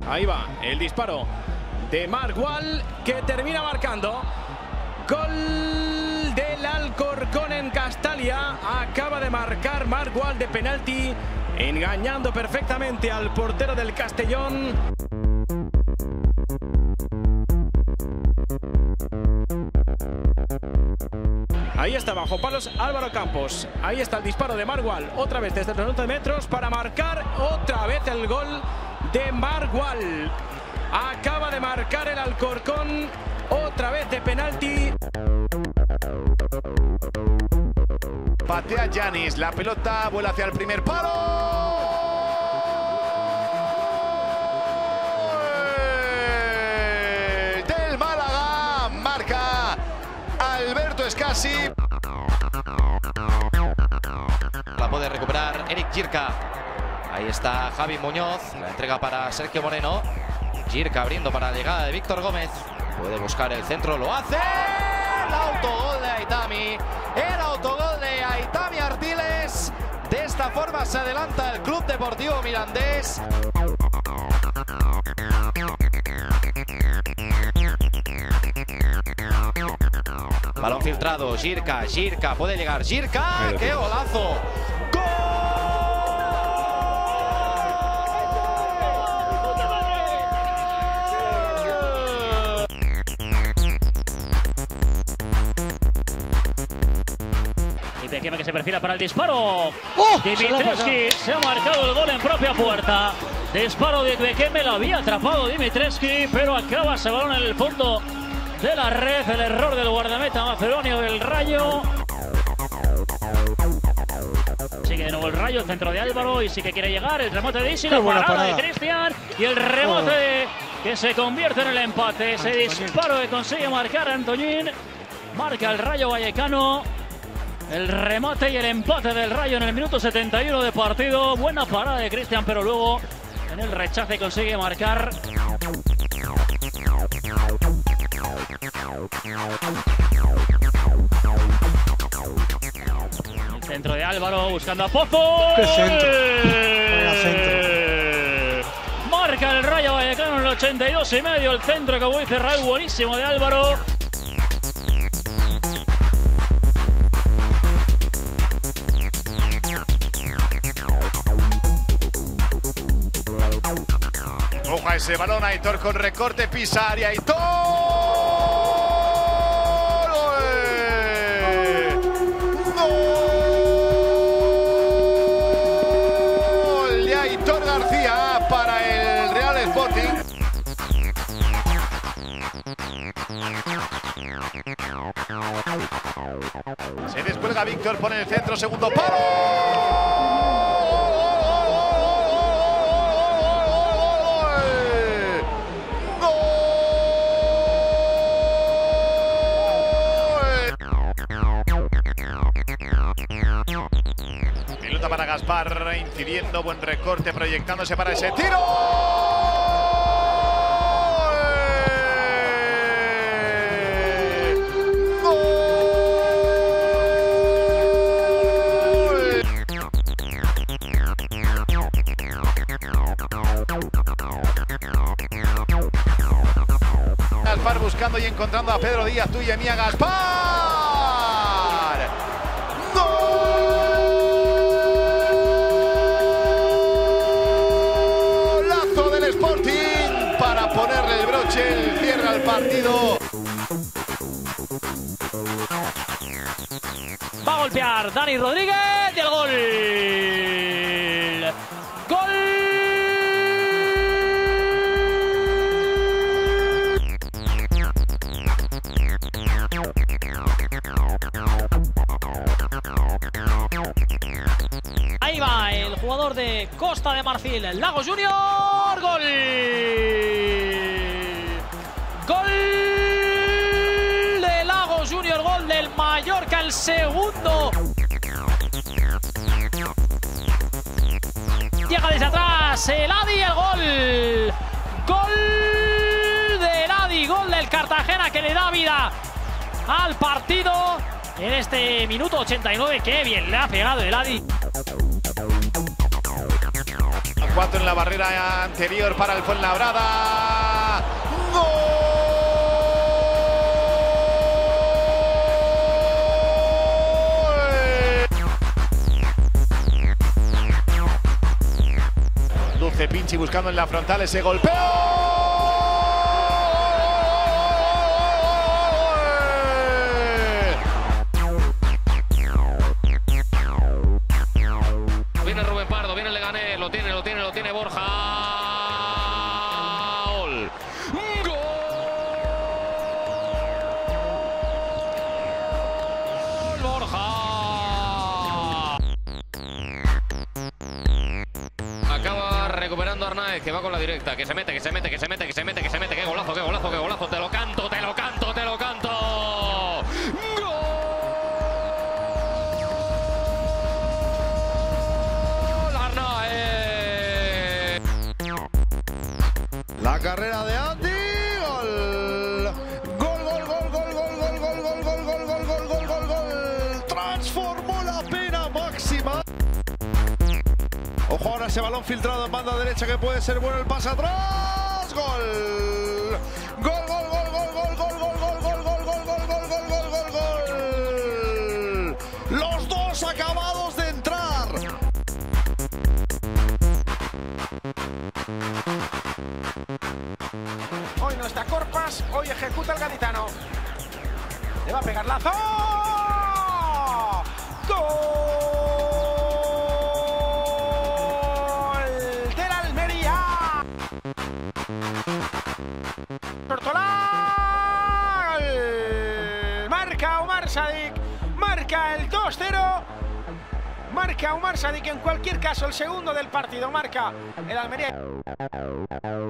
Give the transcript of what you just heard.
Ahí va el disparo de Marc Gual, que termina marcando. Gol del Alcorcón en Castalia. Acaba de marcar Marc Gual de penalti, engañando perfectamente al portero del Castellón. Ahí está bajo palos Álvaro Campos. Ahí está el disparo de Marc Gual, otra vez desde los 11 metros para marcar otra vez el gol de Marc Gual. Acaba de marcar el Alcorcón otra vez de penalti. Patea Yanis, la pelota vuela hacia el primer palo. Del Málaga, marca Alberto Escasi. La puede recuperar Eric Jirka. Ahí está Javi Muñoz, la entrega para Sergio Moreno. Jirka abriendo para la llegada de Víctor Gómez. Puede buscar el centro, lo hace. El autogol de Aitami. El autogol de Aitami Artiles. De esta forma se adelanta el Club Deportivo Mirandés. Balón filtrado, Jirka puede llegar, Jirka, ¡qué golazo! Bekeme, que se perfila para el disparo. Dimitrescu se ha marcado el gol en propia puerta. Disparo de Bekeme, lo había atrapado Dimitrescu, pero acaba ese balón en el fondo de la red. El error del guardameta macedonio del Rayo. Sigue de nuevo el Rayo, el centro de Álvaro, y sí que quiere llegar. El remote de Isi, la parada de Cristian, y el rebote que se convierte en el empate. Ese disparo que consigue marcar Antoñín. Marca el Rayo Vallecano. El remate y el empate del Rayo en el minuto 71 de partido. Buena parada de Cristian, pero luego en el rechace consigue marcar. El centro de Álvaro buscando a Pozo. ¡Qué centro! Vaya centro. Marca el Rayo Vallecano en el 82,5. El centro que voy a cerrar, buenísimo de Álvaro. Ojo ese balón, Aitor con recorte, pisa área, Aitor. ¡Gol de Aitor García para el Real Sporting! Se descuelga Víctor, pone el centro, segundo palo. Pelota para Gaspar, incidiendo, buen recorte, proyectándose para ese tiro. Gaspar buscando y encontrando a Pedro Díaz, tuya mía, Gaspar. Golazo del Sporting para ponerle el broche, el cierre al partido. Va a golpear Dani Rodríguez y el gol. ¡Gol! Ahí va el jugador de Costa de Marfil, el Lagos Junior. ¡Gol! ¡Gol de Lagos Junior! ¡Gol del Mallorca, el segundo! Llega desde atrás el Adi, el gol. Gol del Adi, gol del Cartagena que le da vida al partido en este minuto 89. Qué bien le ha pegado el Adi. 4 en la barrera anterior para el Fuenlabrada. ¡Gol! Dulce Pinchi buscando en la frontal ese golpeo. Lo tiene Borja. Gol. ¡Gol! Borja. Acaba recuperando Arnaez, que va con la directa, que se mete. Qué golazo. Te lo canto. La carrera de Andy, gol. Gol. Transformó la pena máxima. Ojo ahora ese balón filtrado en banda derecha que puede ser bueno el pase atrás. Gol. Los dos acabados de entrar. Hoy no está Corpas, hoy ejecuta el gaditano. Le va a pegar Lazo. ¡Gol del Almería! Tortola. Marca Omar Sadik. Marca el 2-0. Marca Omar Sadik. En cualquier caso, el segundo del partido. Marca el Almería.